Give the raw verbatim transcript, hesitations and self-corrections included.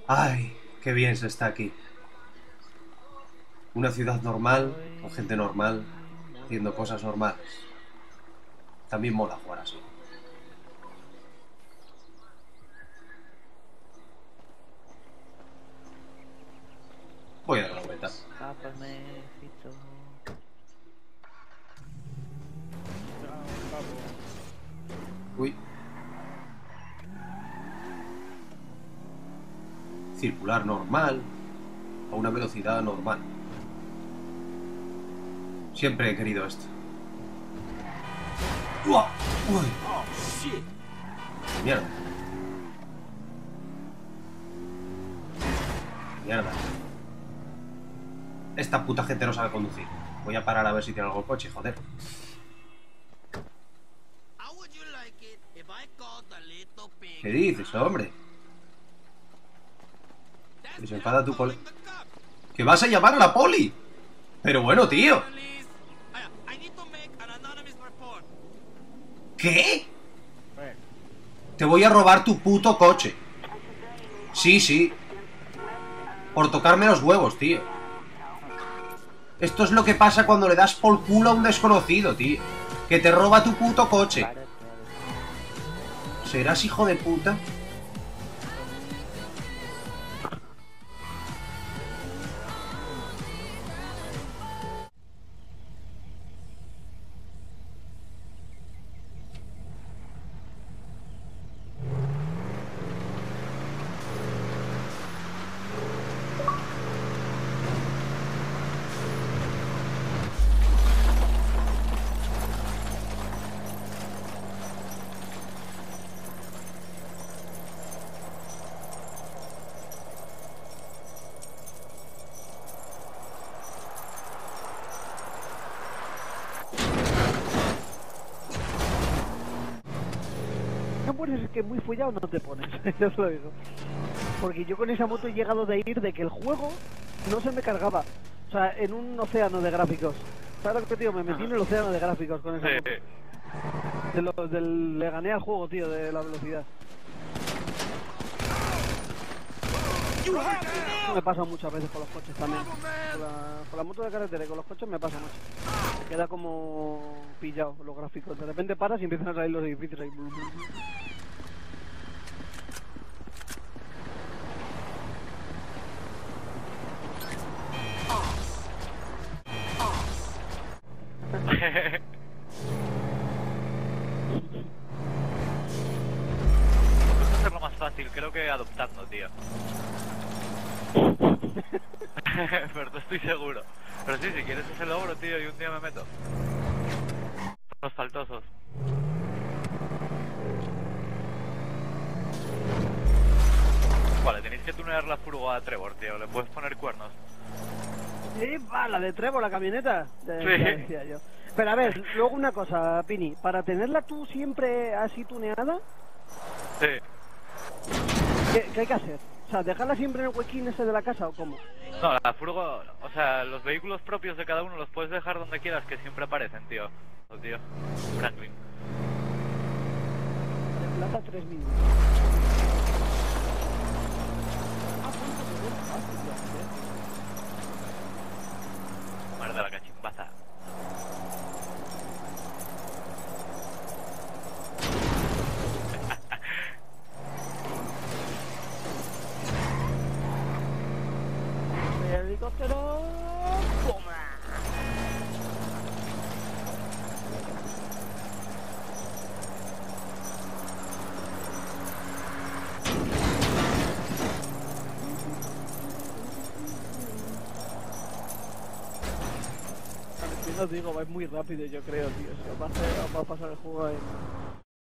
Ay, qué bien se está aquí. Una ciudad normal, con gente normal, haciendo cosas normales. También mola jugar así. Voy a dar la vuelta. Uy. Circular normal, a una velocidad normal. Siempre he querido esto. ¡Uah! ¡Uy! Mierda. Mierda. Esta puta gente no sabe conducir. Voy a parar a ver si tiene algo el coche, joder. ¿Qué dices, hombre? Que se enfada tu cole... ¡Que vas a llamar a la poli! Pero bueno, tío. ¿Qué? Te voy a robar tu puto coche. Sí, sí. Por tocarme los huevos, tío. Esto es lo que pasa cuando le das por culo a un desconocido, tío. Que te roba tu puto coche. ¿Serás hijo de puta? Es que muy follado no te pones, ya os lo digo. Porque yo con esa moto he llegado de ir de que el juego no se me cargaba. O sea, en un océano de gráficos. ¿Sabes lo que, tío? Me metí en el océano de gráficos con esa sí, moto. Sí. De lo, del, le gané al juego, tío, de la velocidad. Eso me pasa muchas veces con los coches también. Con la, con la moto de carretera y con los coches me pasa mucho. Queda como pillado los gráficos. De repente paras y empiezan a salir los edificios ahí. Puedes hacerlo más fácil, creo que adoptando, tío. Pero no estoy seguro. Pero sí, si quieres ese logro, tío, y un día me meto. Los faltosos. Vale, tenéis que tunear la furgo a Trevor, tío. Le puedes poner cuernos. Sí, va, la de Trevor, la camioneta. De, Sí. ya decía yo. Pero a ver, luego una cosa, Pini. Para tenerla tú siempre así tuneada, Sí. ¿qué, qué hay que hacer? O sea, ¿dejarla siempre en el huequín ese de la casa o cómo? No, la furgo, o sea, los vehículos propios de cada uno los puedes dejar donde quieras, que siempre aparecen, tío. Oh, tío. Franklin. De plata tres minutos. Ah, ¿cuánto te ves? Fácil de hacer. Madre de la cachimbaza. El helicóptero. ¡Puma! Os digo, vais muy rápido, yo creo, tío. Se os va a, hacer, os va a pasar el juego ahí.